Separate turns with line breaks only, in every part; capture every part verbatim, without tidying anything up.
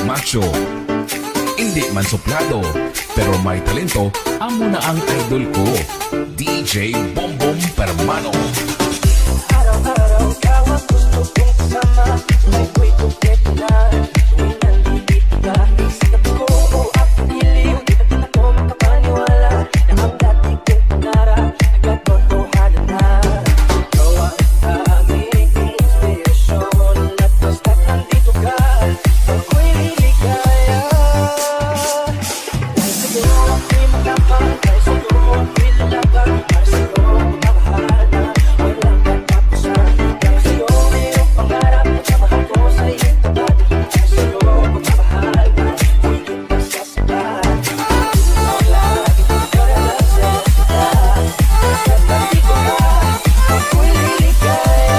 macho. Hindi man suplado, pero may talento, amo na ang idol ko, D J Bombom Permano.
Araw-araw ikaw ang gusto kong kasama, may ko'y tukit na tuwing nandito ka. Isip ko o ako diliw, di ba din ako makapaniwala na ang dati kong pangarap nagkatotohanan na. Ikaw ang aming inspirasyon at basta't nandito ka, ako'y liligaya. Dahil sa'yo ako'y magkapang, dahil sa'yo ako'y lalaban, para sa'yo magmamahal na walang katapusan. Dahil sa'yo mayroong pangarap at kamahal ko sa iyong tapat. Dahil sa'yo magmamahal na higit pa sa sapat. Lagi kong darala sa sapat, basta't nandito ka, ako'y liligaya.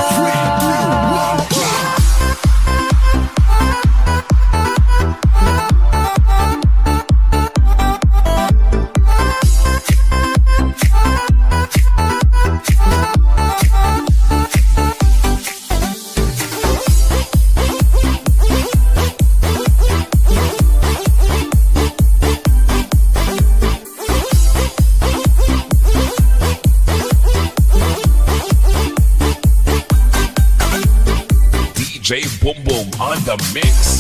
D J Bombom on the mix.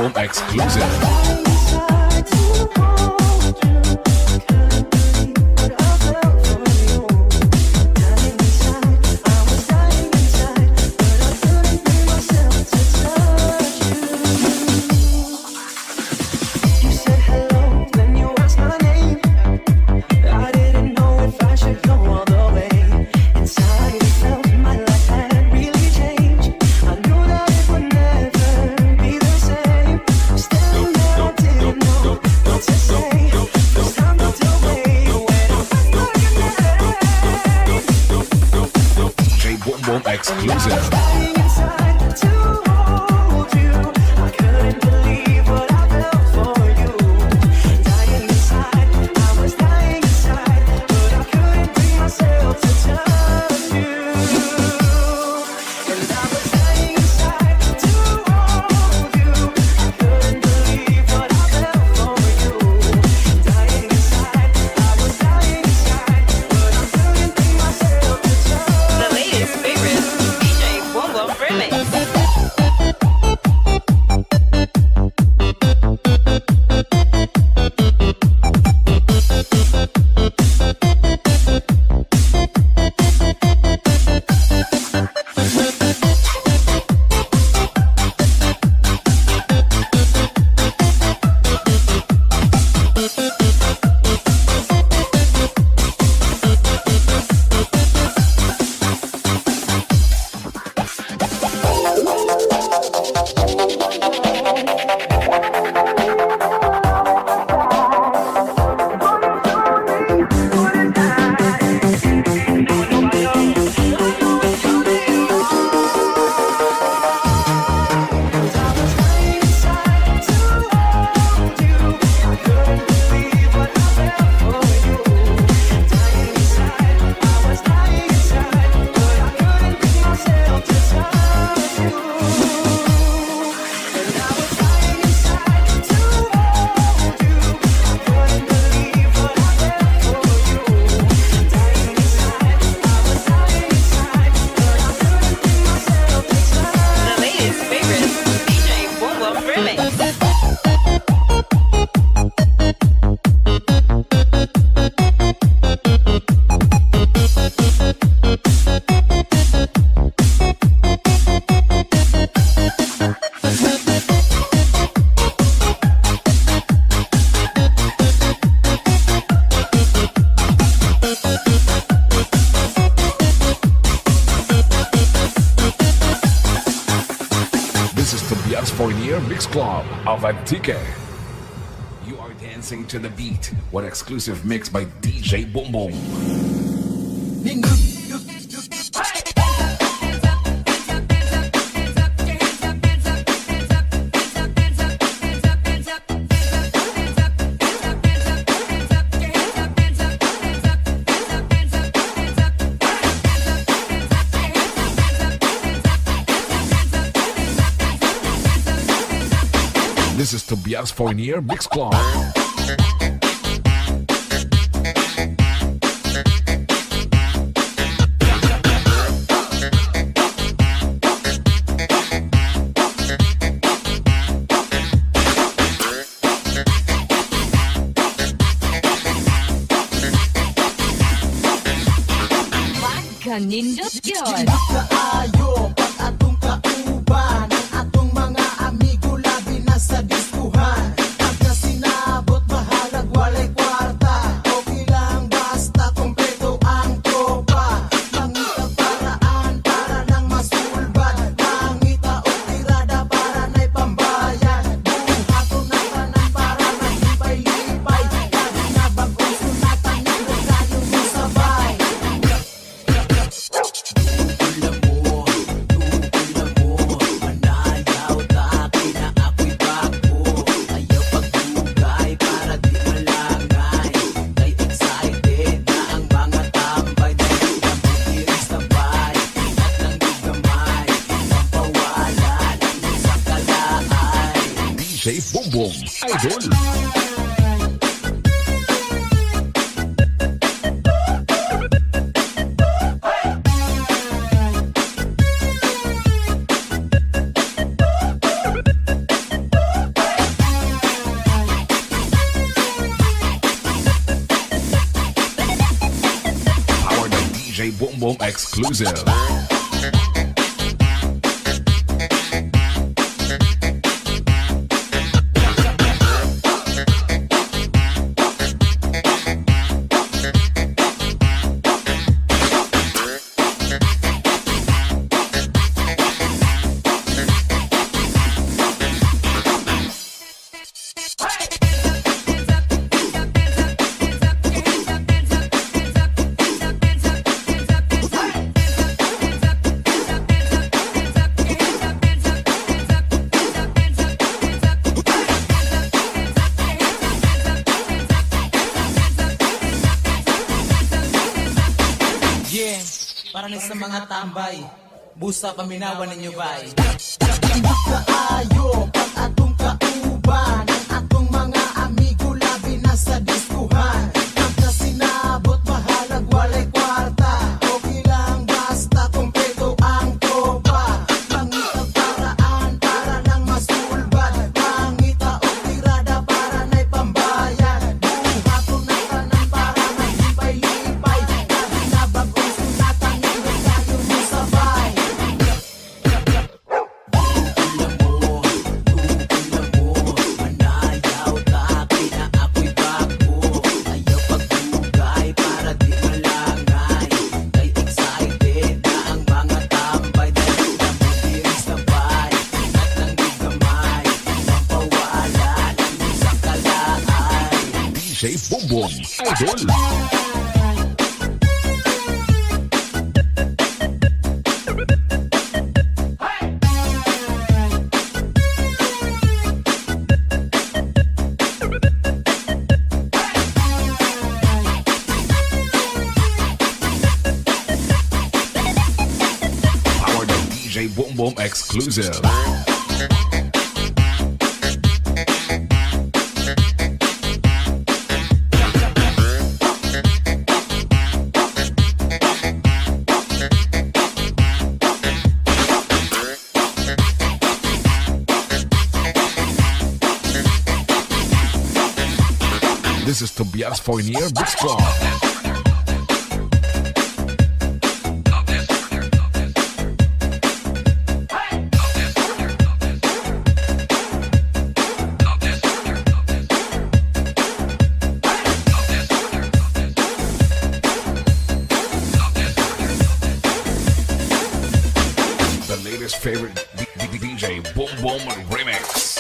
Boom exclusive. Exclusive. Fournier Mix Club of Antique. You are dancing to the beat. What exclusive mix by D J Boom Boom. This is Tobias Fournier Mix Club.
Kanindot yun.
Kaayo, pag atong kauban, ang atong mga amigo labi na sa diskuhan. Pagka sinabot mahalag walay kwarta, okay lang basta kompleto ang tropa. Mangita paraan para nang masulbad, mangita o tirada para na'y pambayan. Buhato na tanan para maglipay-lipay, lagi na bagong sunatan ng regalo mo sabay.
D J Boom Boom Idol. Boom Boom exclusive.
Para na sa mga tambay, busa paminawan ninyo bay. Kaayo, pag atong kauban, ang atong mga amigo labi na sa diskuhan. Pagka sinabot mahalag walay kwarta, okay lang basta kumpleto ang tropa. Mangita paraan para lang masulbad, mangita o tirada para na'y pambayan. Buhaton na tanan para maglipay-lipay, labi na bagong sunatan ngayon tayo mo sabay. Manayaw ka, kina ako'y bago. Ayaw pagdugay para di malangay. Kay excited na ang mga tambay, dahil na mabilis sabay. At nang di gamay, mapawala lang sa kalaay.
D J Boom Boom Idol. Powered by D J Boom Boom exclusive. This is Tobias Fournier Big Squad. The latest favorite D- D- D J Boom Boom Remix.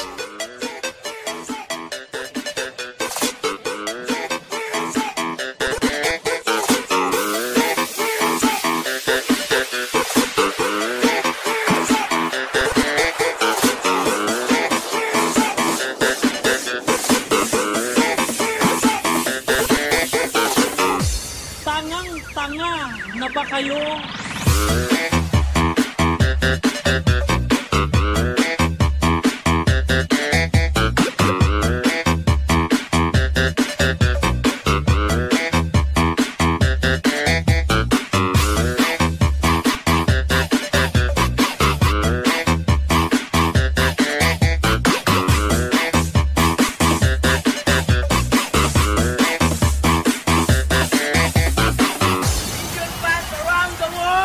Tangang-tanga na ba kayo? Goodbye around the world!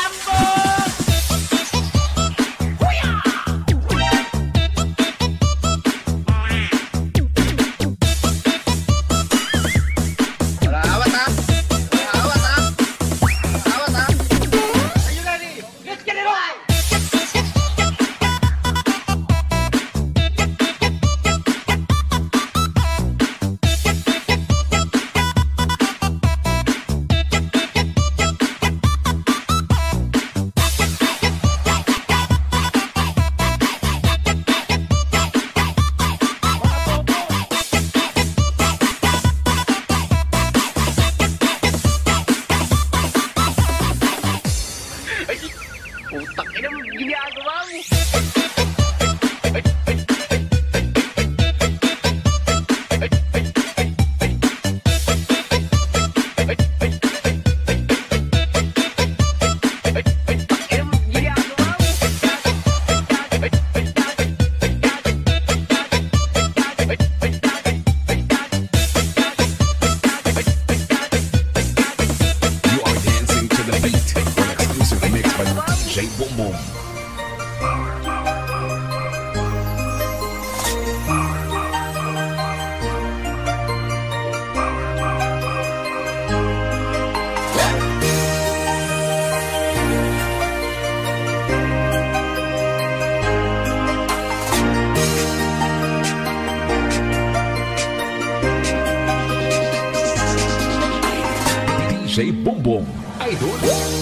D J Bombom, Idol,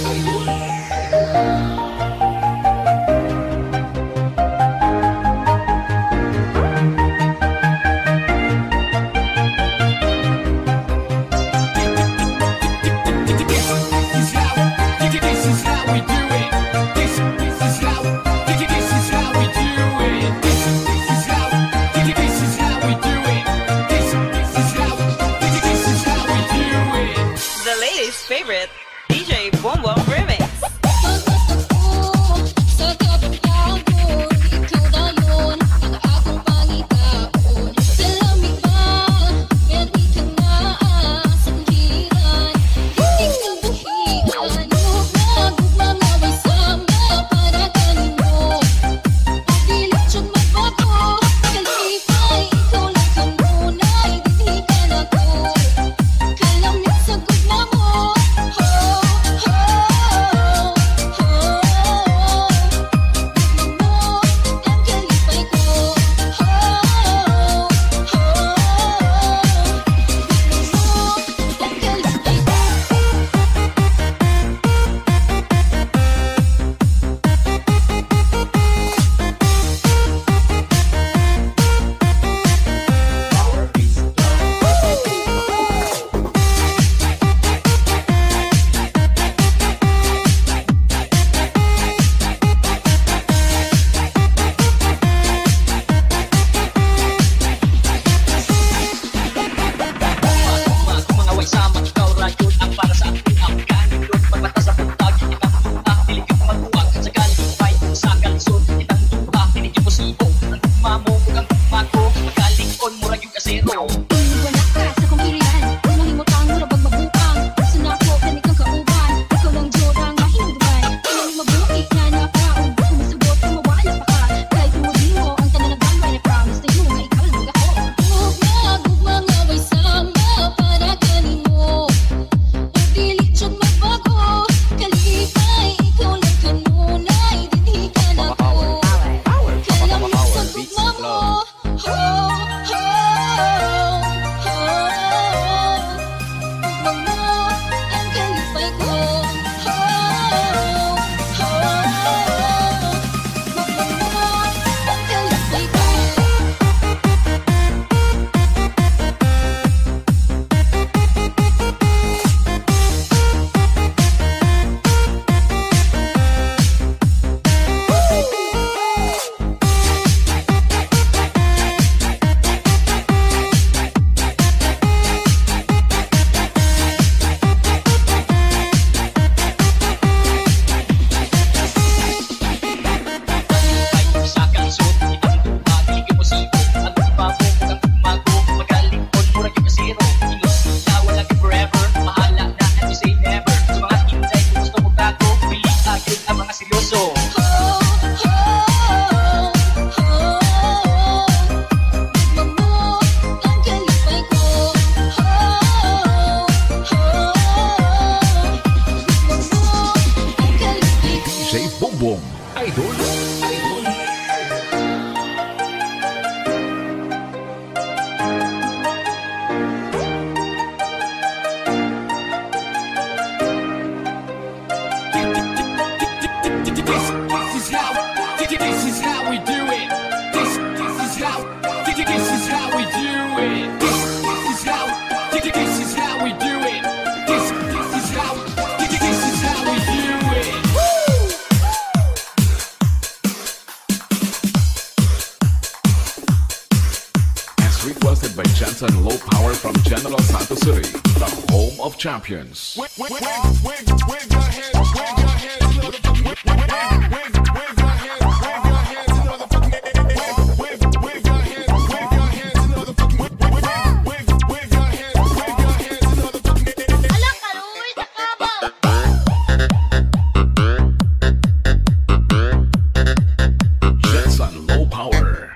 Idol.
Favorite D J Boom Boom Remix.
J Boom Boom, Idol. Idol. Requested by Jensen Low Power from General Santos City, the home of champions. Jensen Low Power.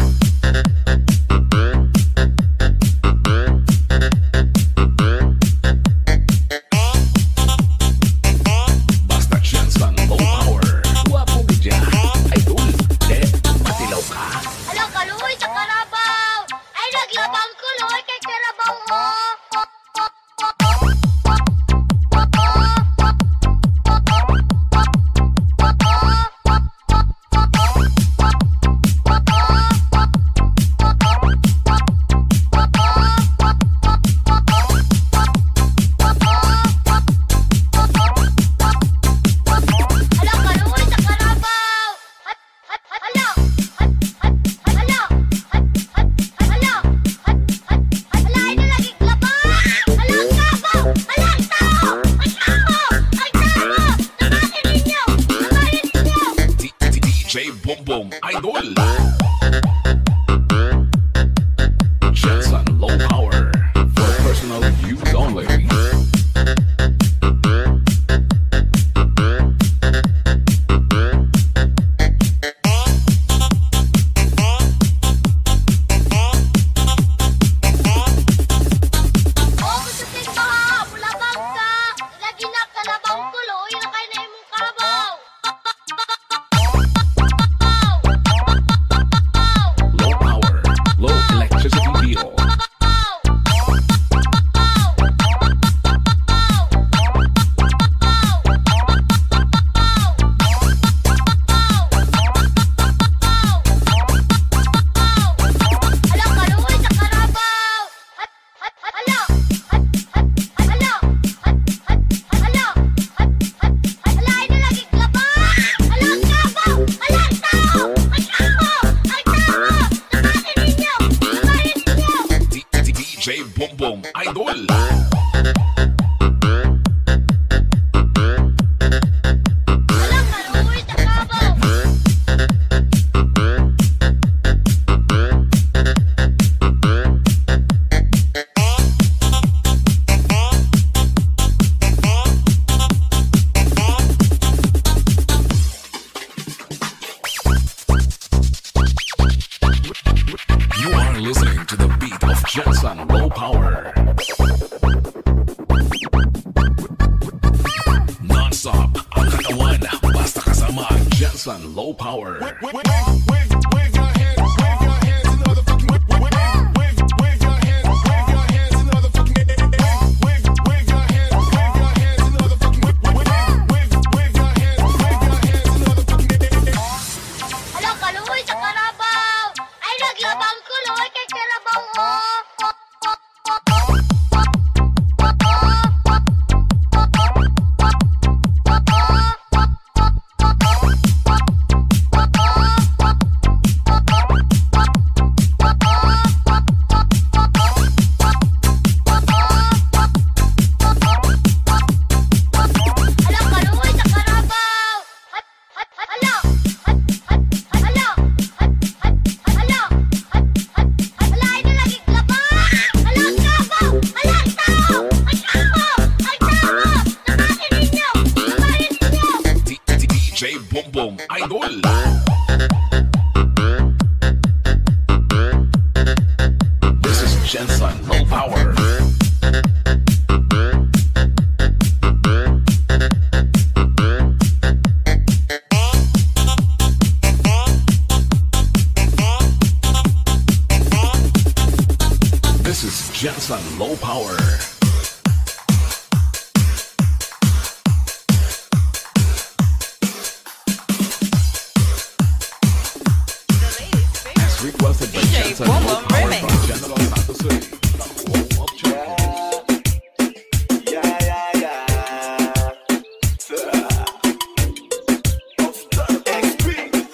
J Boom Boom, Idol. Jensen Low Power, for personal use only. J Boom Boom, Idol. You are listening to the beat of Jensen Low Power. Non-stop ang katawan, basta kasama ang Jensen Low Power. J Boom Boom, Idol. This is Jensen Low Power. sa low power. As requested by Jensen Low Power from General Santos City, the home of champions.
Yeah, yeah, yeah. X P.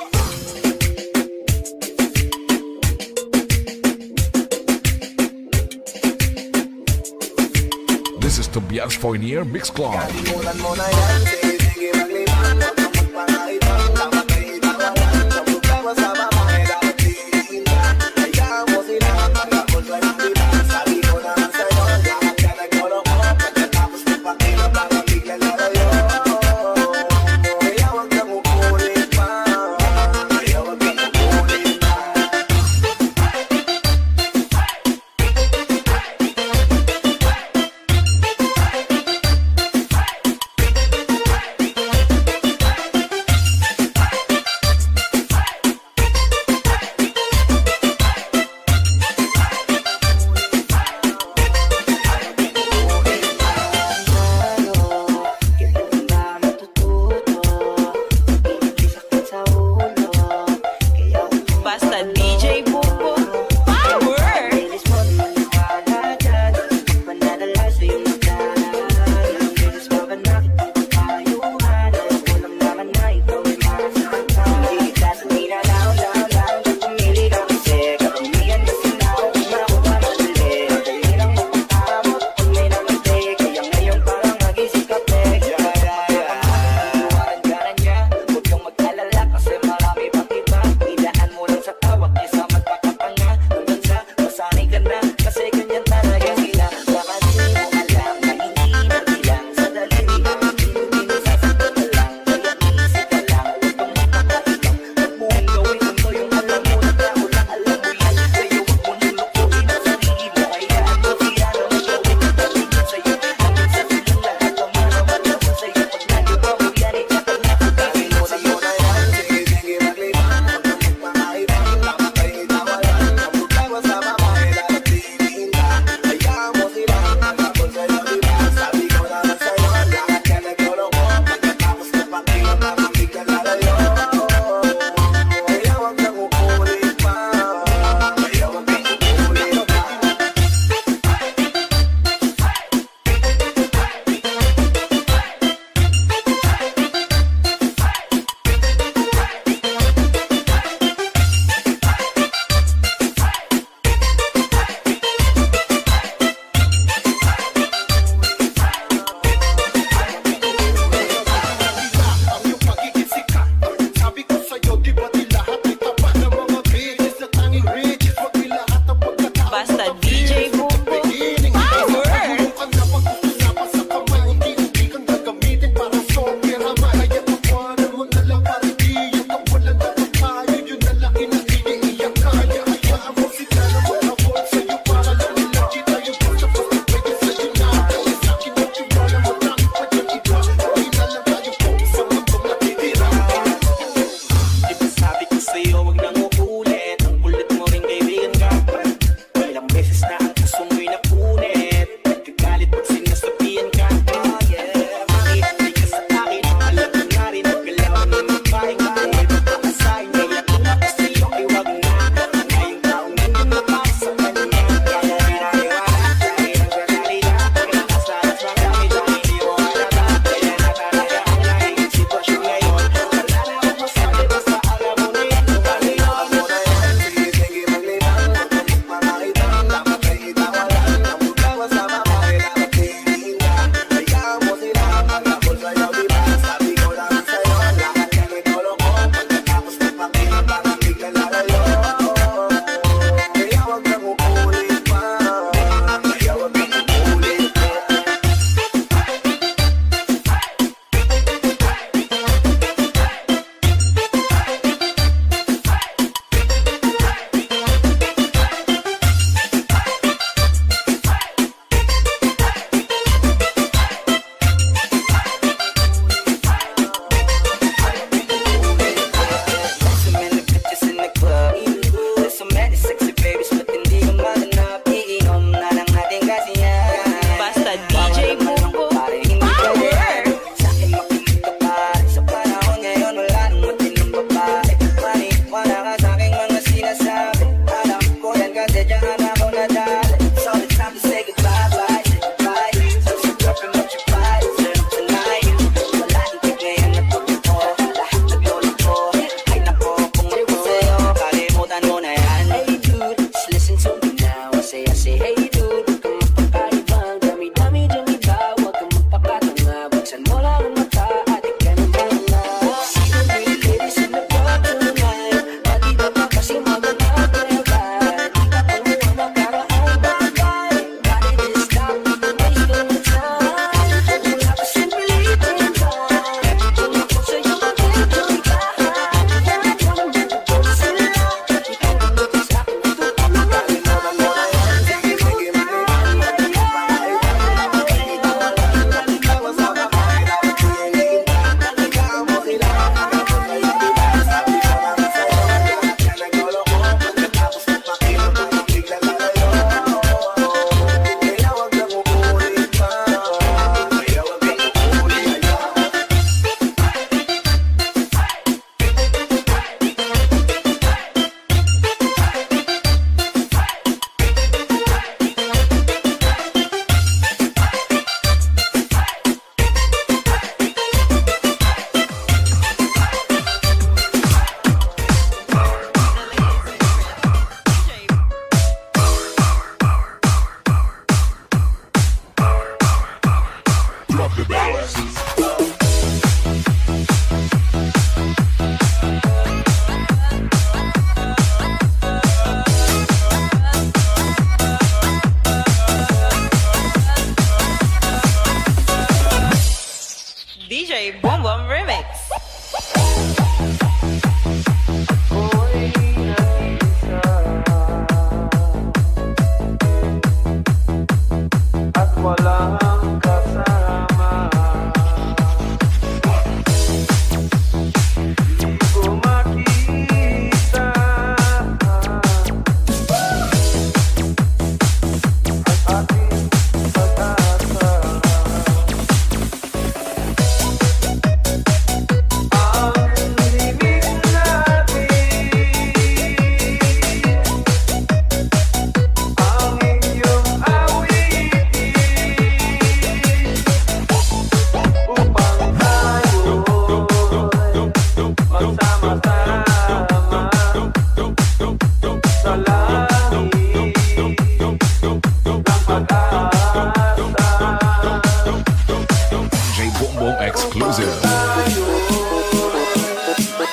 This is Tobias Fournier Mix Club.
Kalimutan mo na yan, sige, sige, magliwan. Huwag kang magpangaitan, dapat may itawaran. Sa problema sa babae, dapat diinan. Hayaan mo sila, pagkakul ka ng iba. Sabi ko naman sa'yo, lahat ka nagmoloko. Pagkatapos magpakita, parang bigla lalayo. Kaya huwag kang upulit pa. Kaya huwag kang upulit pa.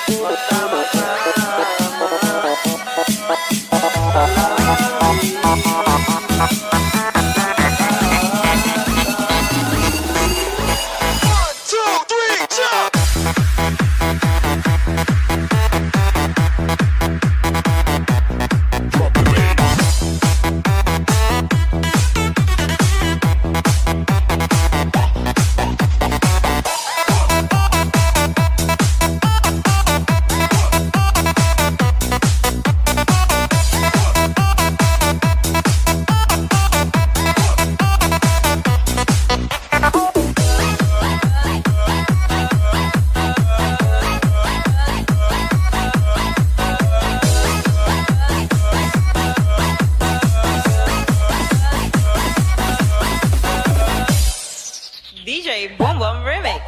D J Boom Boom Remix.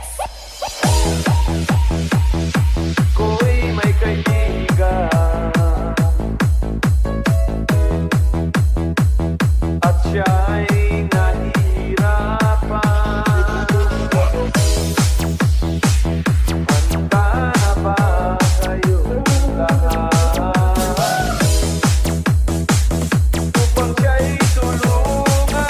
Ko'y may kaibigan at siya'y nahihirapan. Handa na ba kayong lahat upang siya'y tulungan?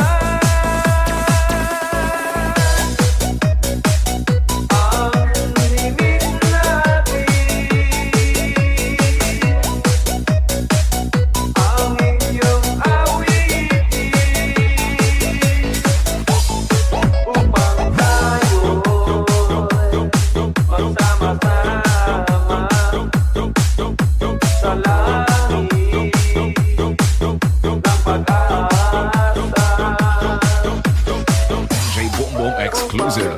Ang himig natin, ang inyong awitin, upang tayo'y magsama-sama sa langit ng pag-asa.
D J Bongbong exclusive.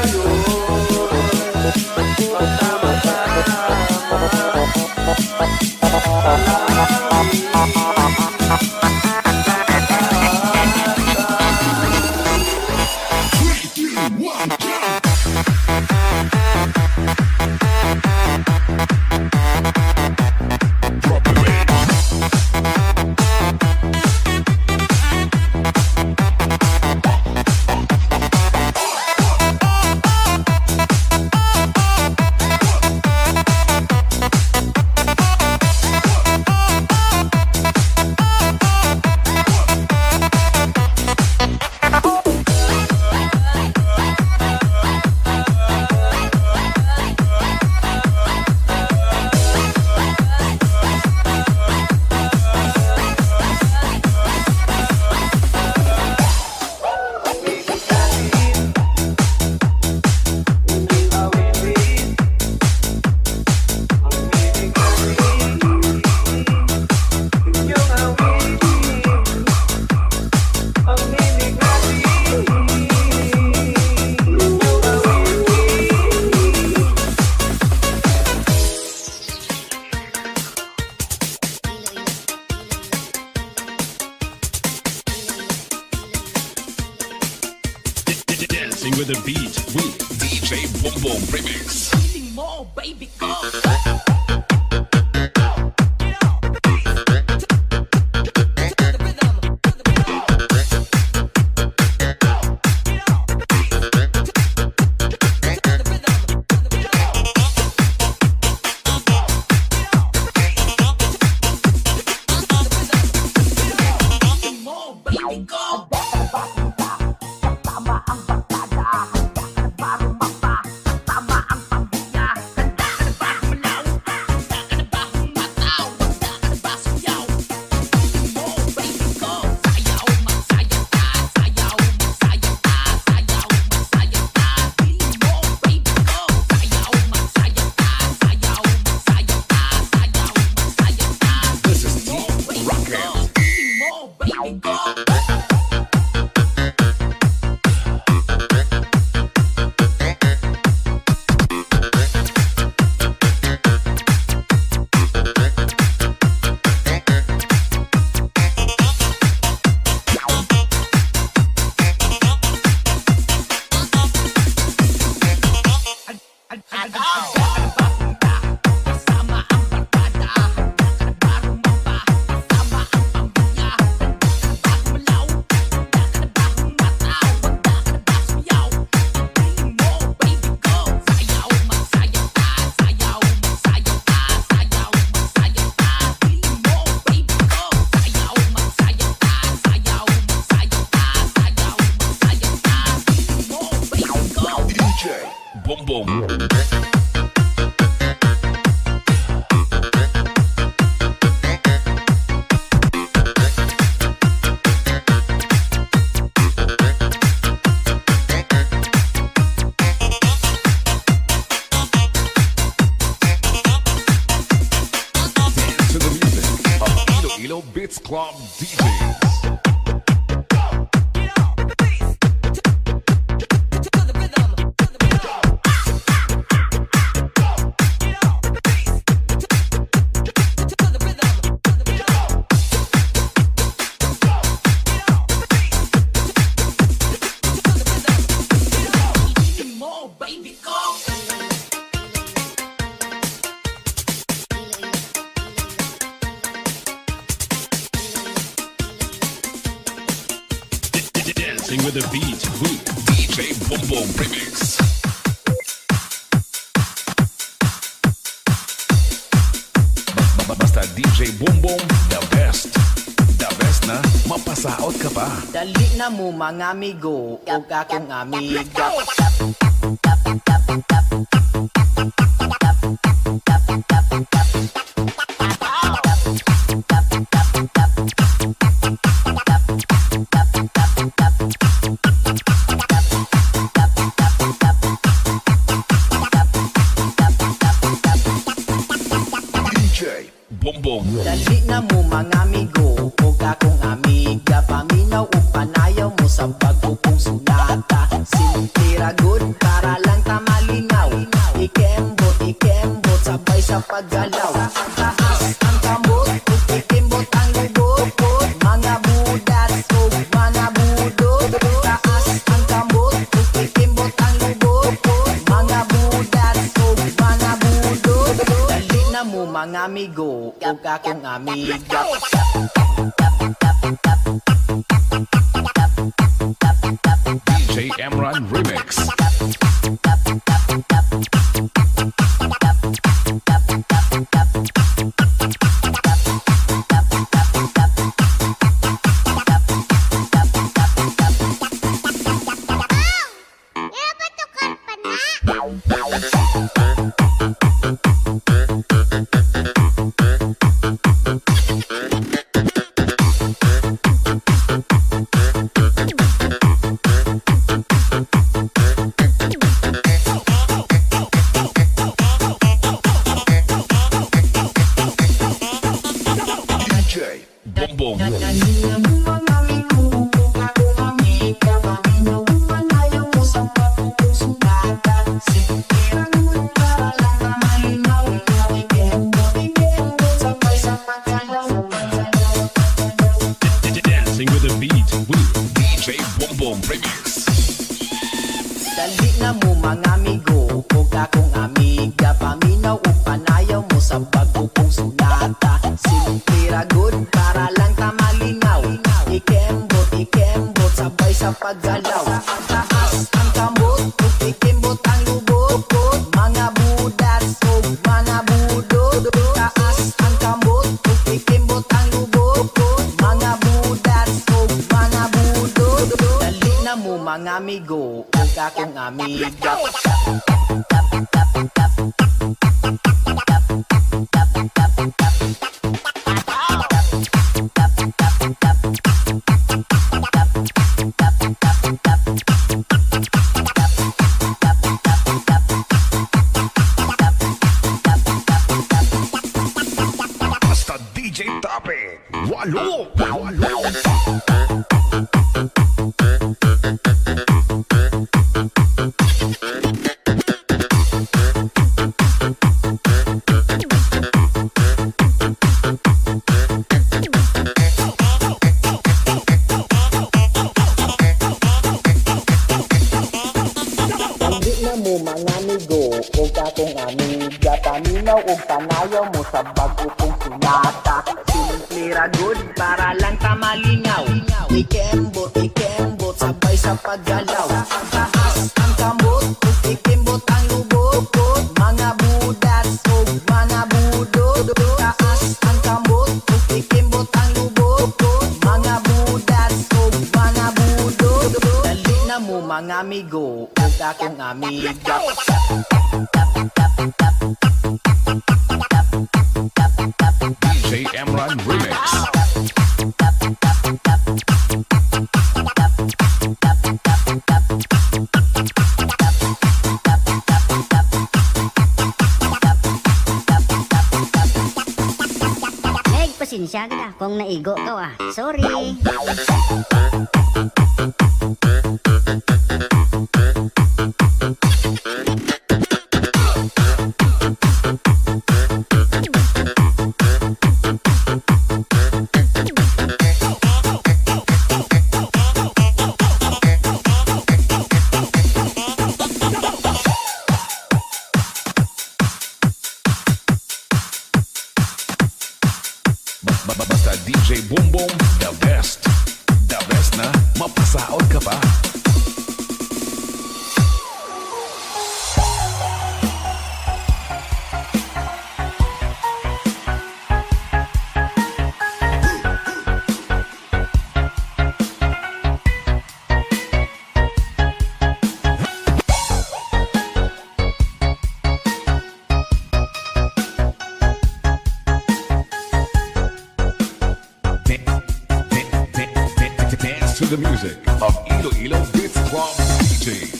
Dancing with the beat with
D J Bongbong Remix.
More baby girl.
Tama ang pamilya, handa na ba
Beats Club D Js.
Dancing with the beat with
D J Boom Boom Remix. Ba- ba- Basta D J Boom Boom, the best. The best na mapasaot ka pa.
Dali na mo mga amigo o kakong amiga.
D J Boom Boom.
Dali na mo mga amigo o kakong amiga. Paminaw o panayaw mo sa pagkukong sunata. Sintira good para lang tamalinaw. Ikembot, ikembot, sabay sa paggalaw. Taas ang kamot, ikembot ang lubot. Mga budas o mga budod. Taas ang kamot, ikembot ang lubot. Mga budas o mga budod. Dali na mo mga amigo o kakong amiga.
D J Emran Remix. D J Boom Boom.
dancing with the beat with
D J Boom Boom Remix.
Dali na mo mga amigo o kakong amiga. Paminaw o panayaw mo sa pagkukong sunata. Sintira good para lang tamalinaw. Ikembot, ikembot, sabay sa paggalaw. Taas ang kamot, ikembot ang lubot. Mga budas o mga budod. Taas ang kamot, ikembot ang lubot. Mga budas o mga budod. Dali na mo mga amigo o kakong amiga.
Basta D J Topic. Walo! Walo!
Dali na mo mga amigo o kakong amiga. Paminaw o panayaw mo sa bagukong sunata. Simplera good para lang tamalinaw. Ikembot, ikembot, sabay sa paggalaw. Taas ang kamot, ikembot ang lubot. Mga budas o mga budod. Taas ang kamot, ikembot ang lubot. Mga budas o mga budod. Dali na mo mga amigo o kakong amiga.
D J Emran Remix.
pasensya ka na kung naigo ka ah. Sorry.
Basta D J Boom Boom, the best. The best na mapasaot ka pa. Dance to the music of Iloilo Beats from D J.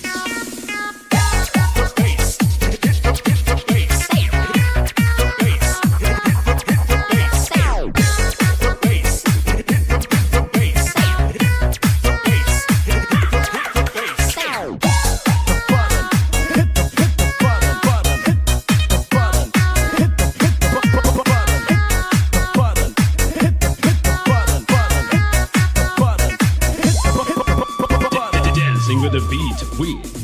Dancing with the beat, we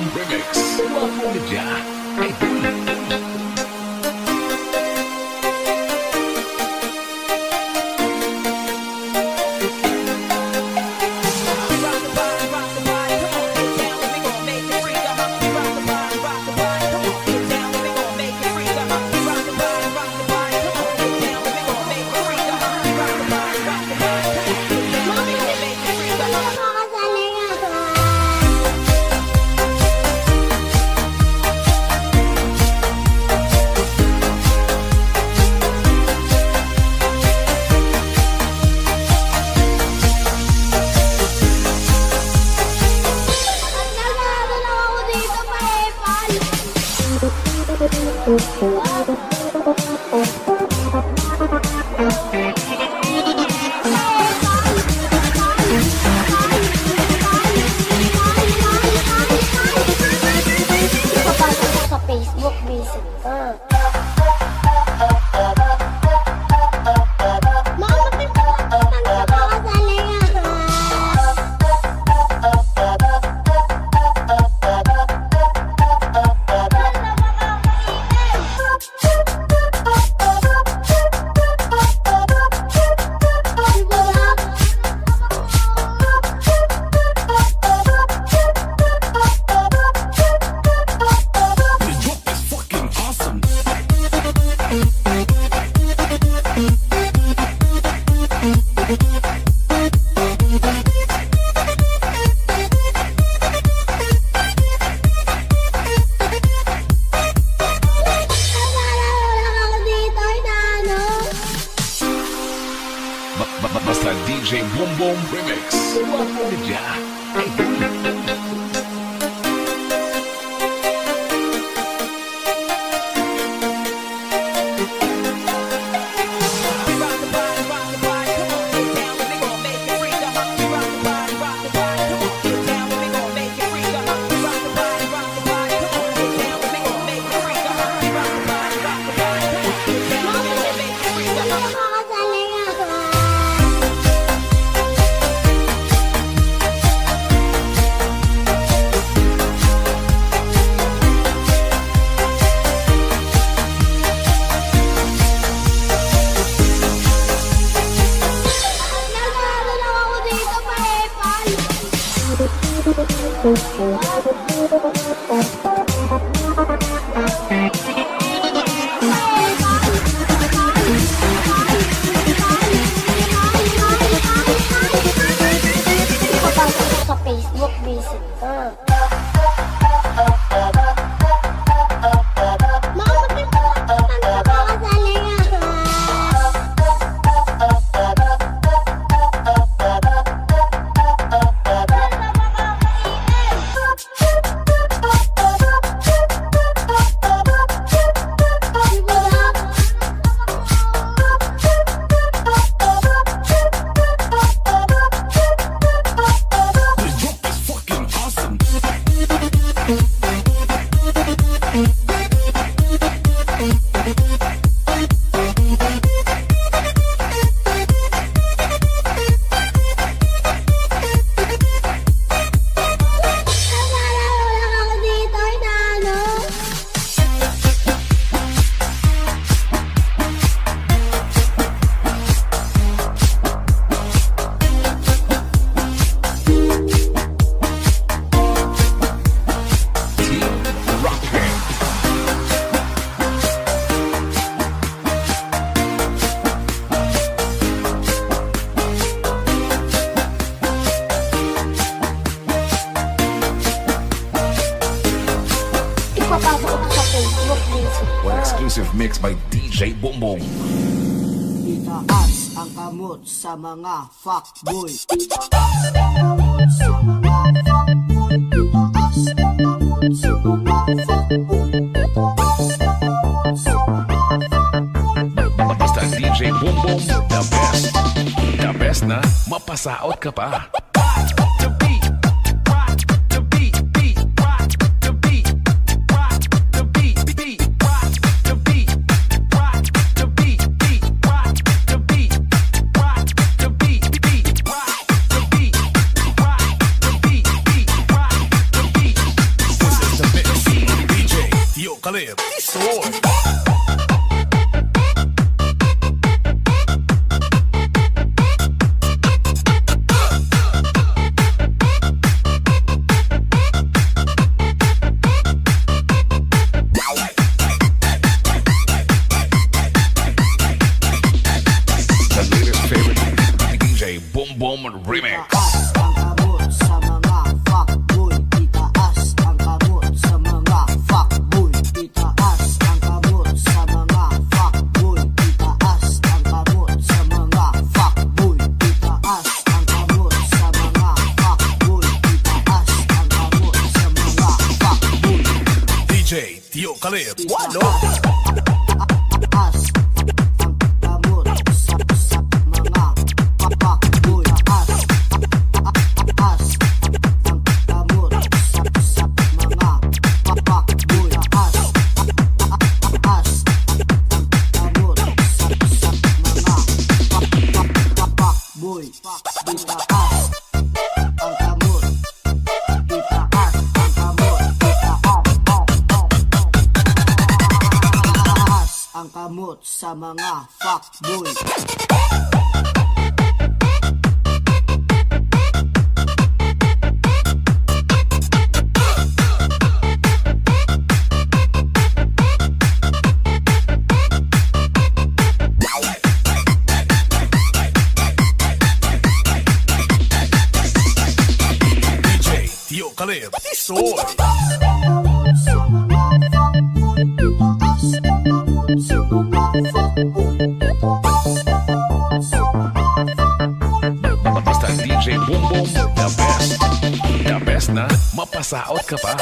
Remix. Guwapo niya, idol.
Sa Facebook, busy ka.
Basta D J Boom Boom Remix. Guwapo niya, idol. Sa Facebook, busy ka. One exclusive mix by D J Boom Boom.
Itaas ang kamot sa mga fuckboy.
Basta D J Boom Boom, the best. The best na mapasaot ka pa. Bombom Remix.
Ang kamot sa mga fuckboy. Itaas ang kamot sa mga fuckboy. Itaas ang kamot sa mga fuckboy. Itaas ang kamot sa mga fuckboy. Itaas ang kamot sa mga fuckboy. Itaas ang kamot sa mga fuckboy.
D J Tio Caleb.
Walo. Itaas ang kamot sa sa mga fuckboy. Itaas Itaas ang kamot sa sa mga fuckboy. Itaas Itaas ang kamot sa sa mga fuckboy. Itaas ang kamot. Itaas ang kamot. Itaas ang kamot sa mga fuckboy.
D J Tio Caleb. Soy. Basta D J Bombom, the best. The best na mapasaot ka pa.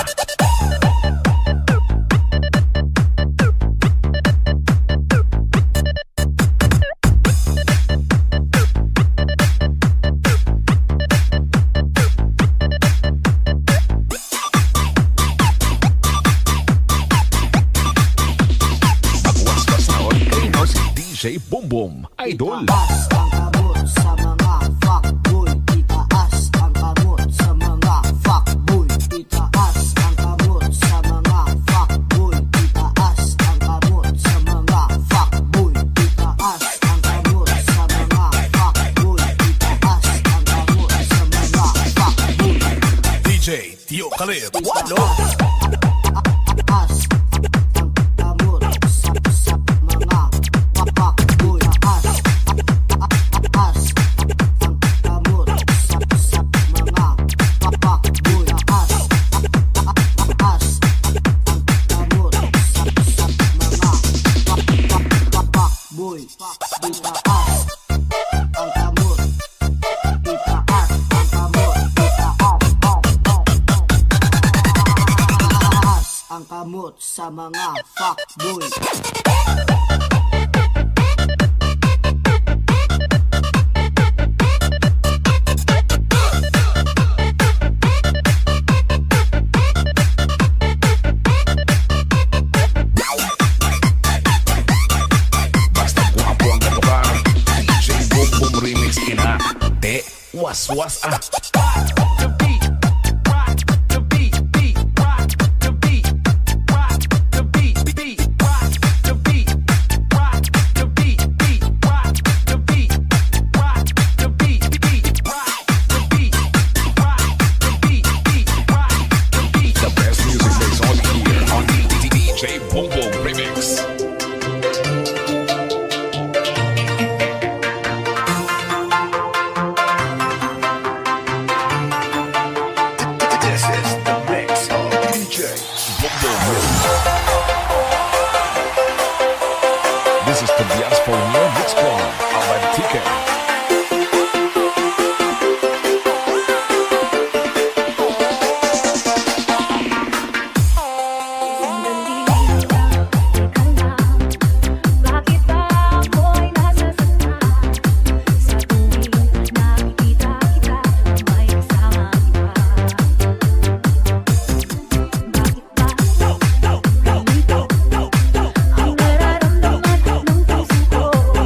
Bagwas pasaot kay no si D J Bombom, idol.
Itaas ang kamot sa mga fuckboy. Itaas ang kamot sa mga fuckboy. Itaas ang kamot sa mga fuckboy. Itaas ang kamot sa mga fuckboy. Itaas ang kamot sa mga fuckboy. Itaas ang kamot sa mga fuckboy.
D J Tio Caleb. Walo.
Itaas ang kamot sa sa mga fuckboy. Itaas Itaas ang kamot sa sa mga fuckboy. Itaas Itaas ang kamot sa sa mga fuckboy. Itaas ang kamot. Itaas ang kamot. Itaas ang kamot sa mga fuckboy.
Basta guwapo ang katubar. D J Bombom Remix ina. Te, was-was ah.
The beat, rock the beat, beat, rock the beat, rock the beat, beat, rock the beat, rock the beat, beat, rock the beat, rock the beat, beat, rock the beat, rock the beat, beat, rock the beat.
The best music plays on here on D J Bombom Remix.
This is the mix of D J
Bombom Remix. This is the Diaspora New Mix Club. I'll buy the ticket.
Bakit ako'y nasasaktan sa tuwing nakikita kita may kasama iba? Bakit ba ganito ang nararamdaman ng puso ko?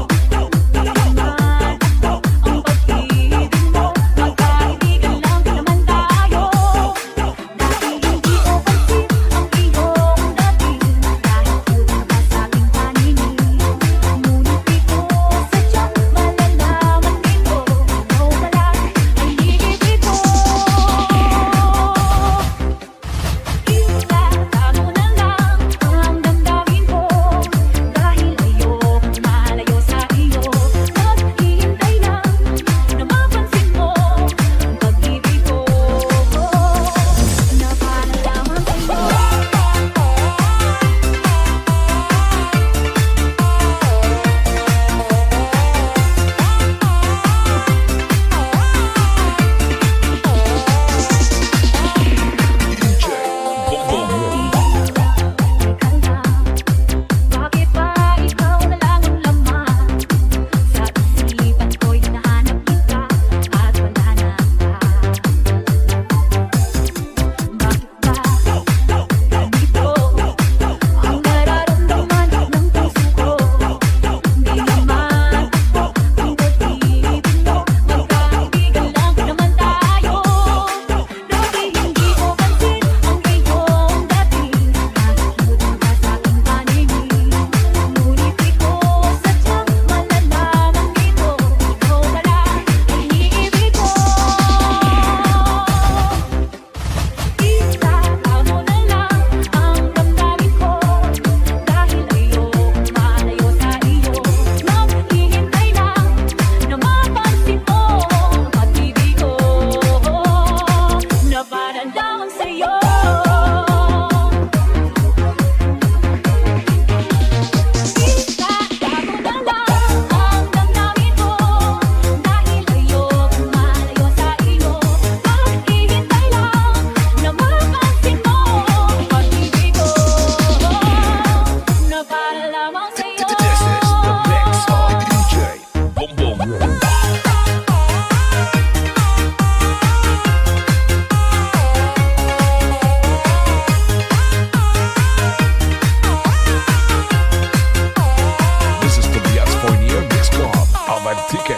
lamang sa'yo.
This is the mix of D J Boom Boom. This is the Bias Pioneer Mix Club. Avantike.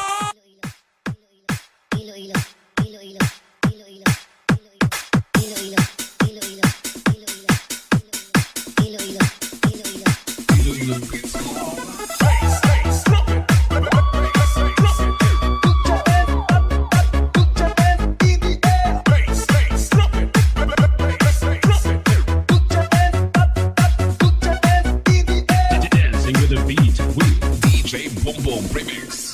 Dancing with the beat with
D J Boom Boom Remix.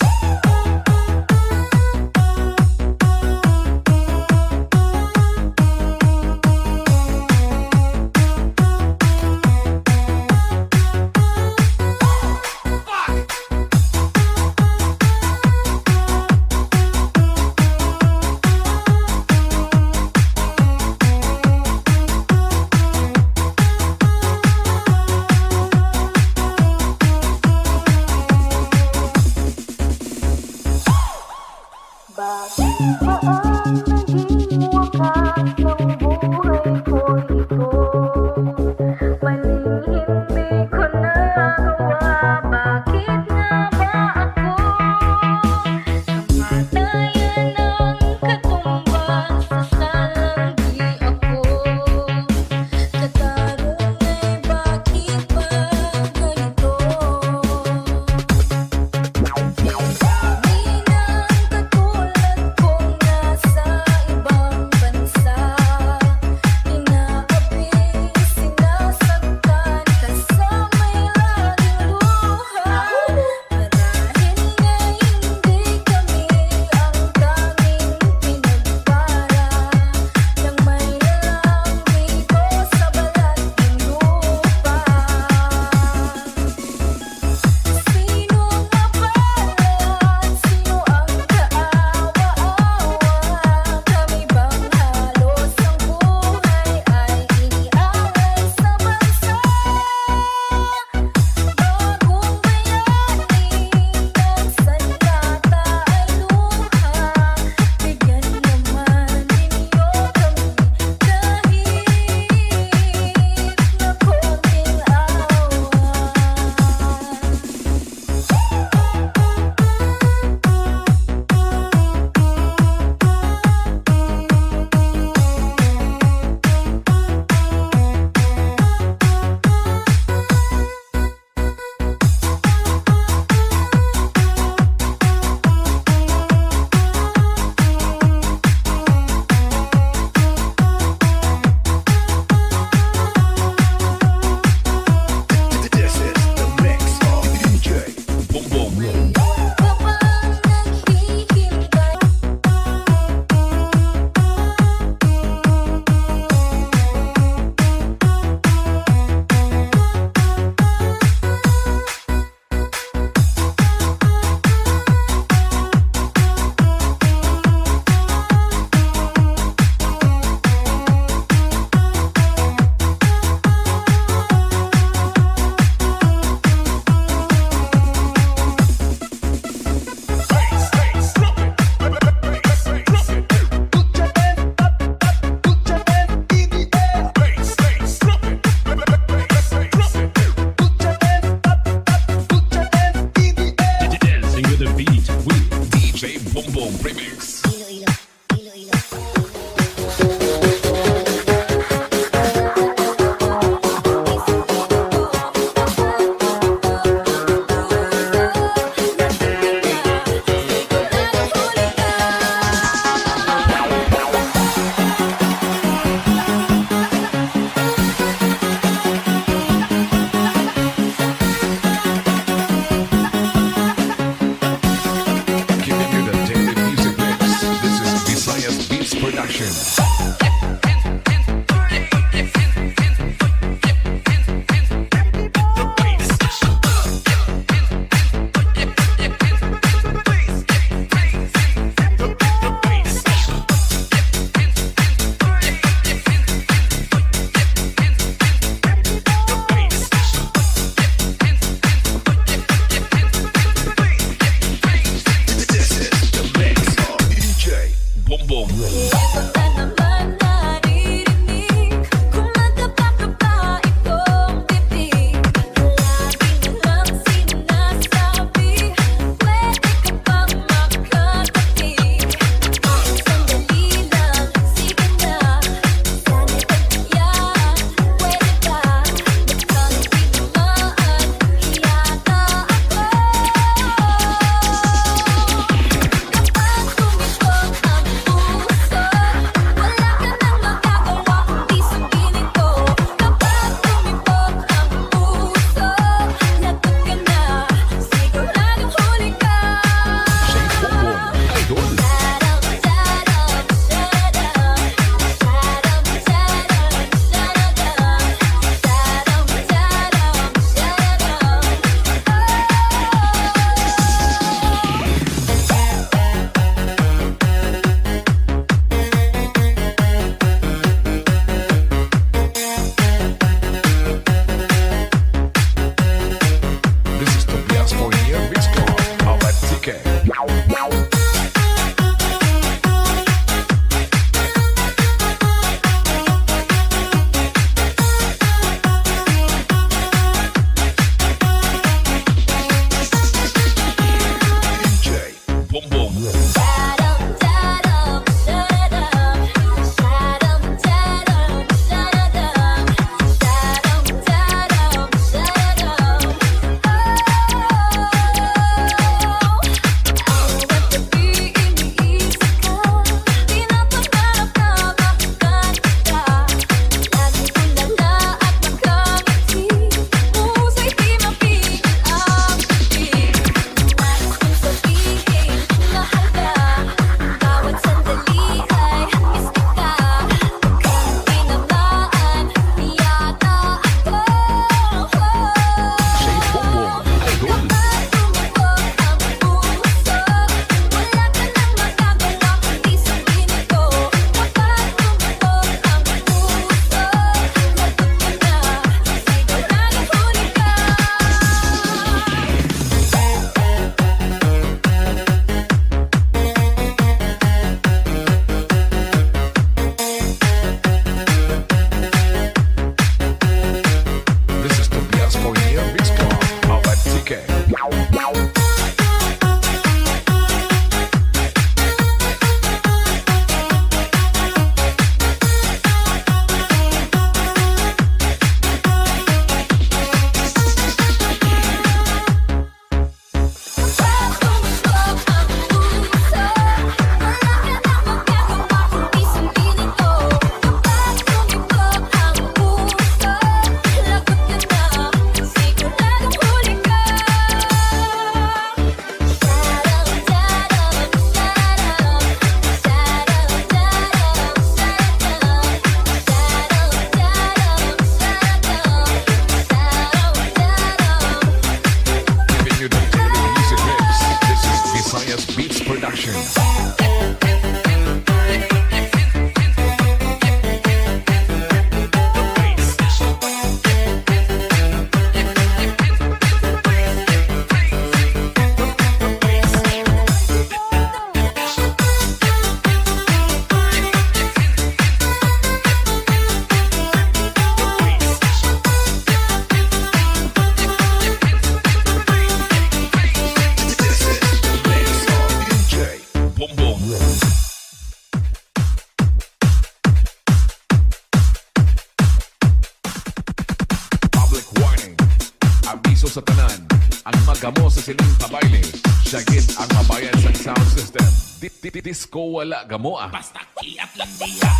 sa tanan. Ang magamo sa sining pabayle. Syagit ang mabayan sa sound system. Disco wala gamo ah.
Basta kiat lang diya.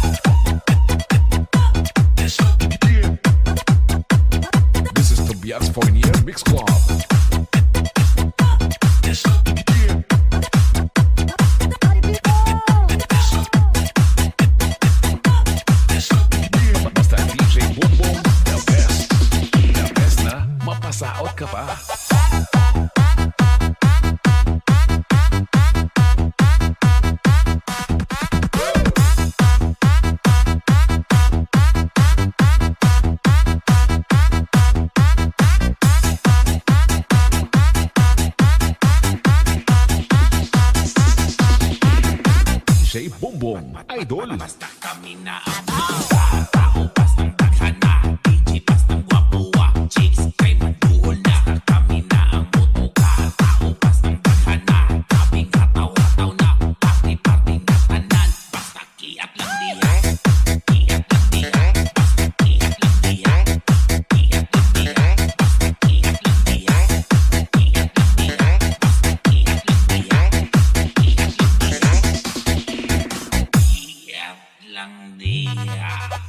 This is Tobias Fournier Mix Club. Basta D J Boom Boom, the best. The best na mapasaot ka pa. D J Boom Boom, idol.
Basta kami na ang mga tao, bastang daghana. D J bastang guwapuwa, chicks kay maduol na. Kami na ang mutuka, tao bastang daghana. Kaming hataw-hataw na, party-party na tanan. Basta kiat lang diya, kiat lang diya. Basta kiat lang diya, kiat lang diya. Basta kiat lang diya, kiat lang diya. Basta kiat lang diya, kiat lang diya. Lang dia.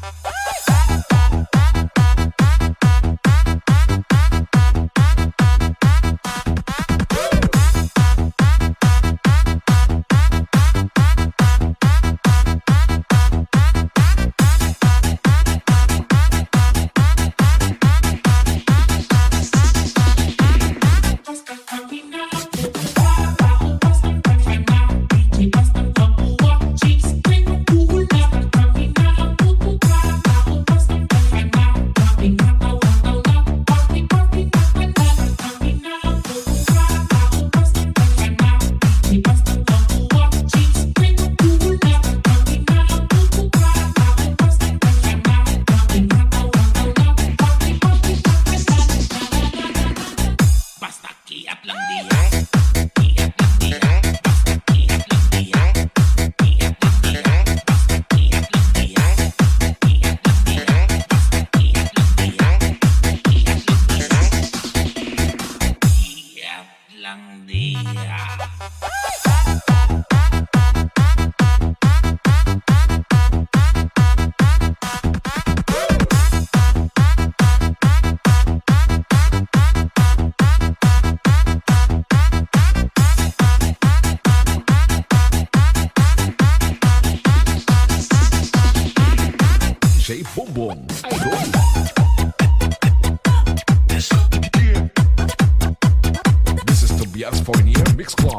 Lang dia.
D J Boom Boom, idol. This is Tobias Fournier Mix Club.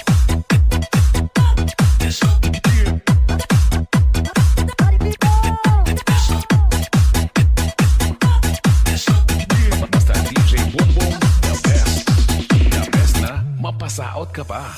Basta D J Boom Boom, the best. The best na mapasaot ka pa.